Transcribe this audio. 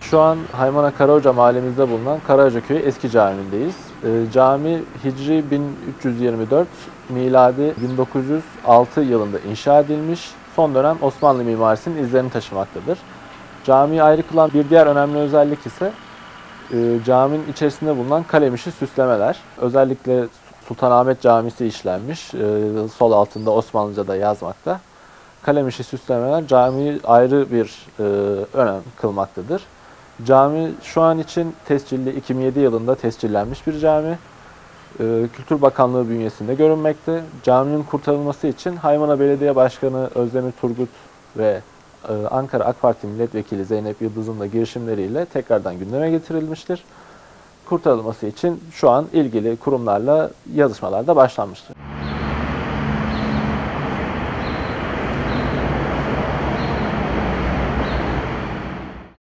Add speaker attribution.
Speaker 1: Şu an Haymana Karahoca mahallemizde bulunan Karahoca Köyü Eski Camii'ndeyiz. Cami Hicri 1324, miladi 1906 yılında inşa edilmiş. Son dönem Osmanlı mimarisinin izlerini taşımaktadır. Camiyi ayrı kılan bir diğer önemli özellik ise caminin içerisinde bulunan kalemişi süslemeler. Özellikle Sultanahmet Camisi işlenmiş. Sol altında Osmanlıca'da yazmakta. Kalemişi süslemeler camiyi ayrı bir önem kılmaktadır. Cami şu an için tescilli, 2007 yılında tescillenmiş bir cami. Kültür Bakanlığı bünyesinde görünmekte. Caminin kurtarılması için Haymana Belediye Başkanı Özdemir Turgut ve Ankara AK Parti Milletvekili Zeynep Yıldız'ın da girişimleriyle tekrardan gündeme getirilmiştir. Kurtarılması için şu an ilgili kurumlarla yazışmalar da başlanmıştır.